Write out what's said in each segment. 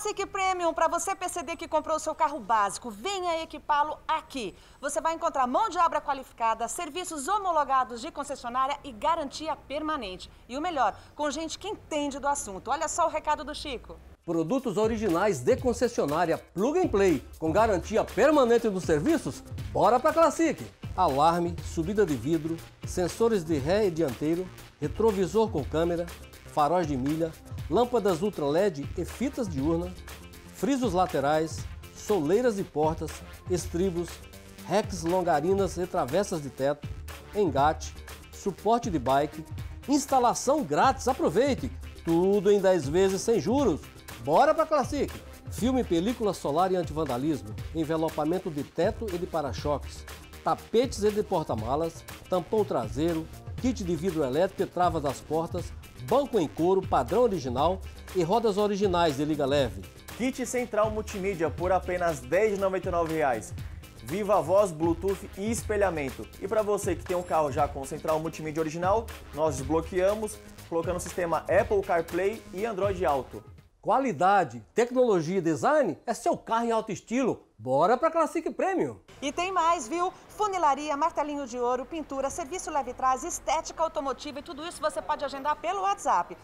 Classic Premium, para você PCD que comprou o seu carro básico, venha equipá-lo aqui. Você vai encontrar mão de obra qualificada, serviços homologados de concessionária e garantia permanente. E o melhor, com gente que entende do assunto. Olha só o recado do Chico. Produtos originais de concessionária Plug and Play, com garantia permanente dos serviços? Bora pra Classic! Alarme, subida de vidro, sensores de ré e dianteiro, retrovisor com câmera, faróis de milha, lâmpadas ultra LED e fitas diurna, frisos laterais, soleiras de portas, estribos, racks longarinas e travessas de teto, engate, suporte de bike, instalação grátis, aproveite! Tudo em 10 vezes sem juros. Bora pra Classic! Filme película solar e antivandalismo, envelopamento de teto e de para-choques, tapetes e de porta-malas, tampão traseiro, kit de vidro elétrico e travas das portas, banco em couro padrão original e rodas originais de liga leve. Kit central multimídia por apenas R$ 10,99. Viva Voz, Bluetooth e espelhamento. E para você que tem um carro já com central multimídia original, nós desbloqueamos colocando o sistema Apple CarPlay e Android Auto. Qualidade, tecnologia e design é seu carro em alto estilo. Bora pra Classic Premium! E tem mais, viu? Funilaria, martelinho de ouro, pintura, serviço leve trás, estética automotiva e tudo isso você pode agendar pelo WhatsApp.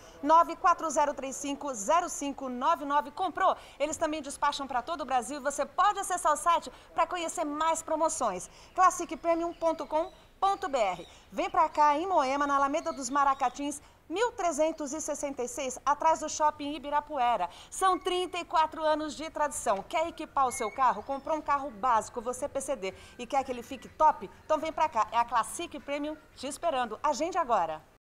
940350599. Comprou? Eles também despacham para todo o Brasil e você pode acessar o site para conhecer mais promoções. classicpremium.com.br. Vem pra cá em Moema, na Alameda dos Maracatins, 1366, atrás do Shopping Ibirapuera. São 34 anos de tradição. Quer equipar o seu carro? Comprou um carro básico, você PCD, e quer que ele fique top? Então vem pra cá, é a Classic Premium te esperando. Agende agora.